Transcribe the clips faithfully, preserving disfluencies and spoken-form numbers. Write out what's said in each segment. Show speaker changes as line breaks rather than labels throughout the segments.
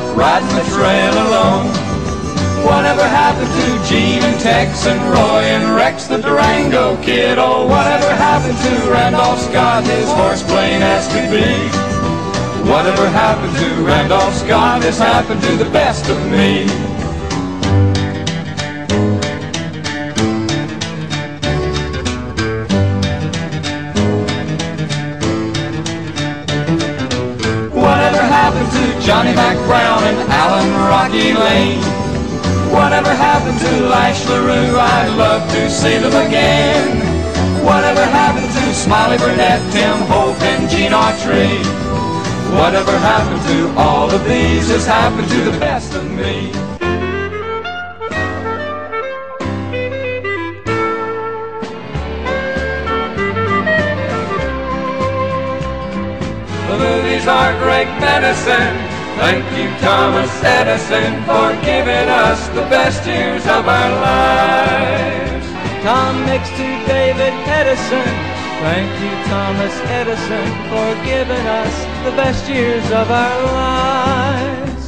riding the trail alone. Whatever happened to Gene and Tex and Roy and Rex the Durango Kid? Oh, whatever happened to Randolph Scott, his horse plain as could be? Whatever happened to Randolph Scott, this happened to the best of me. Whatever happened to Johnny Mac Brown and Alan Rocky Lane? Whatever happened to Lash LaRue? I'd love to see them again. Whatever happened to Smiley Burnett, Tim Hope and Gene Autry? Whatever happened to all of these has happened to the best of me. The movies are great medicine. Thank you, Thomas Edison, for giving us the best years of our lives.
Tom next to David Edison. Thank you, Thomas Edison, for giving us the best years of our lives.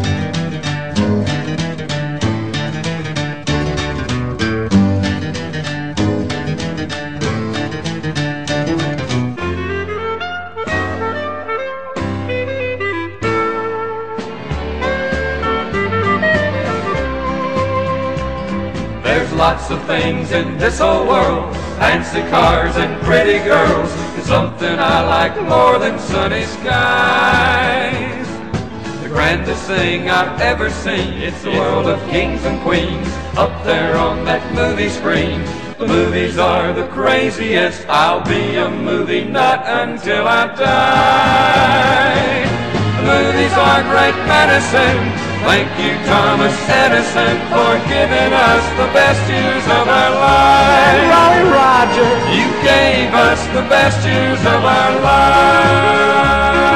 There's lots of things in this old world, fancy cars and pretty girls, and something I like more than sunny skies. The grandest thing I've ever seen, it's the world of kings and queens, up there on that movie screen. The movies are the craziest, I'll be a movie nut until I die. The movies are great medicine. Thank you, Thomas Edison, for giving us the best years of our lives.
Rolly Roger,
you gave us the best years of our lives.